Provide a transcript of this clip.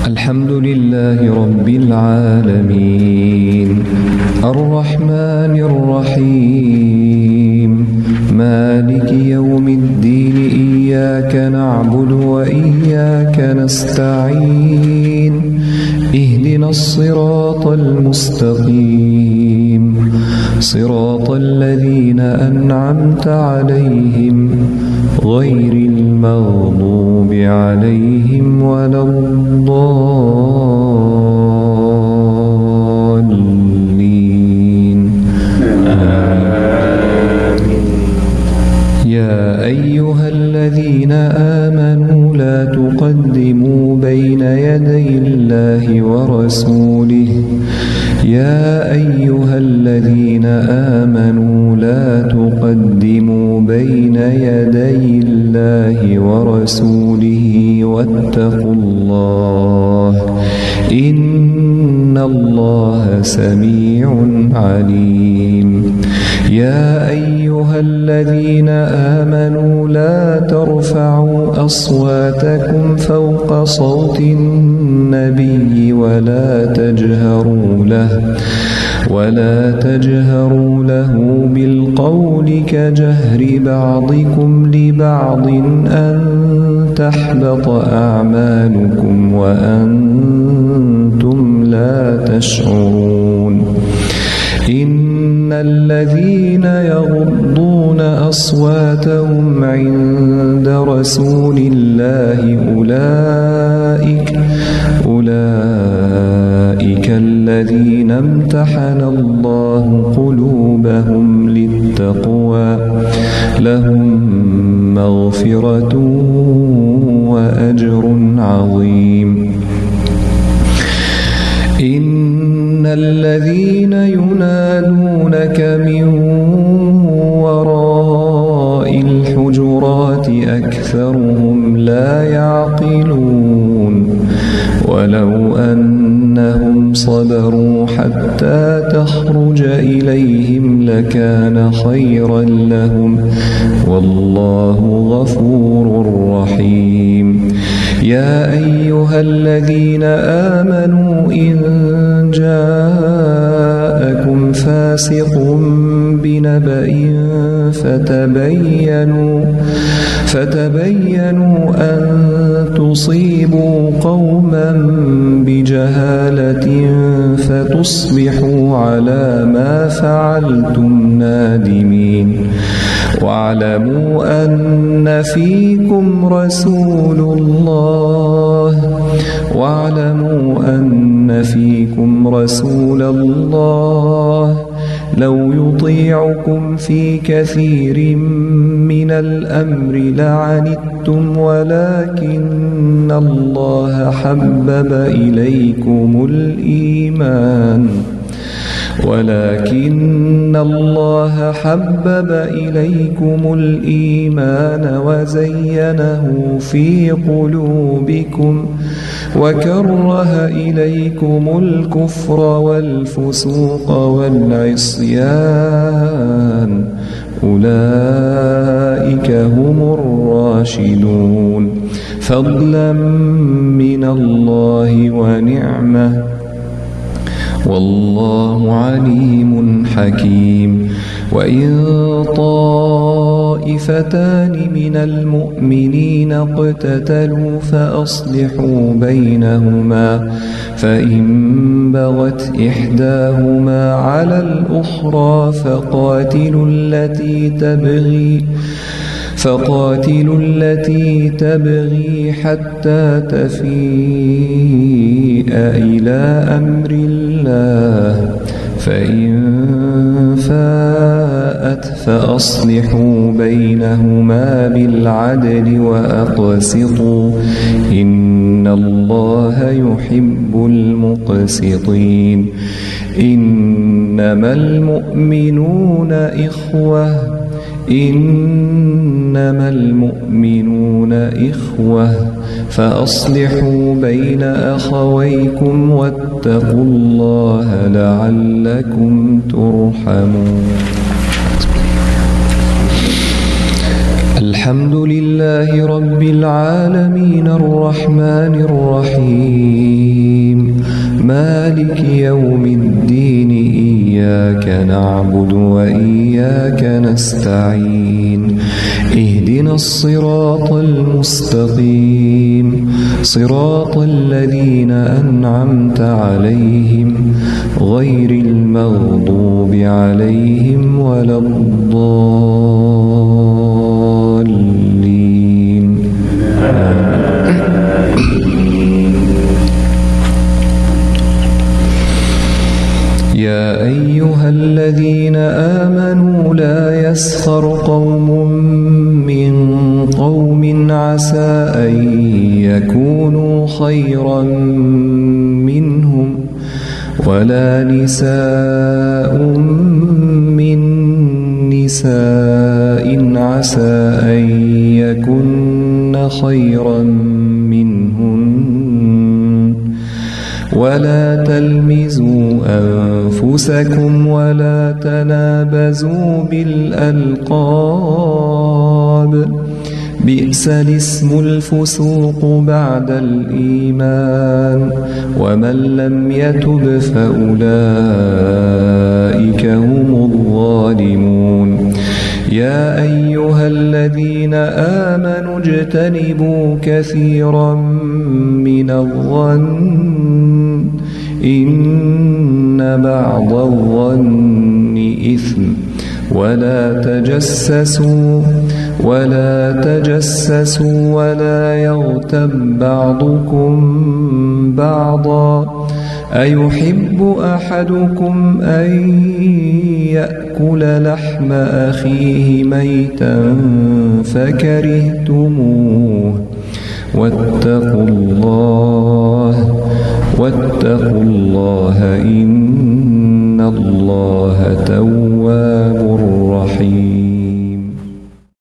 الحمد لله رب العالمين الرحمن الرحيم مالك يوم الدين إياك نعبد وإياك نستعين اهدنا الصراط المستقيم صراط الذين أنعمت عليهم غير المغضوب عليهم ولا الضالين يا أيها الذين آمنوا لا تقدموا بين يدي الله ورسوله يا أيها الذين آمنوا لا تقدموا بين يدي الله ورسوله واتقوا الله إن الله سميع عليم يا أيها الذين آمنوا لا ترفعوا أصواتكم فوق صوت النبي ولا تجهروا له بالقول كجهر بعضكم لبعض أن تحبط أعمالكم وأنتم لا تشعرون إن الذين يغضون أصواتهم عند رسول الله أولئك الذين امتحن الله قلوبهم للتقوى لهم مغفرة وأجر عظيم إن الذين ينادونك من وراء الحجرات أكثرهم لا يعقلون ولو أنهم صبروا حتى تخرج إليهم لكان خيرا لهم والله غفور رحيم يا أيها الذين آمنوا إن جاءكم فاسق بنبأ فتبينوا أن تصيبوا قوما بجهالة فتصبحوا على ما فعلتم نادمين واعلموا أن فيكم رسول الله لو يطيعكم في كثير من الأمر لعنتم ولكن الله حبب إليكم الإيمان وزينه في قلوبكم وكره إليكم الكفر والفسوق والعصيان أولئك هم الراشدون فضلا من الله ونعمة والله عليم حكيم وإن طائفتان من المؤمنين اقتتلوا فأصلحوا بينهما فإن بغت إحداهما على الأخرى فقاتلوا التي تبغي حتى تفيء إلى أمر الله فإن فاءت فأصلحوا بينهما بالعدل وأقسطوا إن الله يحب المقسطين إنما المؤمنون إخوة فأصلحوا بين أخويكم واتقوا الله لعلكم ترحمون الحمد لله رب العالمين الرحمن الرحيم مالك يوم الدين إياك نعبد وإياك نستعين اهدنا الصراط المستقيم صراط الذين أنعمت عليهم غير المغضوب عليهم ولا الضالين يا أيها الذين آمنوا لا يسخر قوم من قوم عسى أن يكونوا خيرا منهم ولا نساء من نساء عسى أن يكن خيرا منهن ولا تلمزوا أنفسكم ولا تنابزوا بالألقاب بئس الاسم الفسوق بعد الإيمان ومن لم يتب فأولئك هم الظالمون يا أيها الذين آمنوا اجتنبوا كثيرا من الظن إن بعض الظن إثم ولا تجسسوا ولا يغتب بعضكم بعضا أيحب أحدكم أن يأكل لحم أخيه ميتا فكرهتموه واتقوا الله إن الله تواب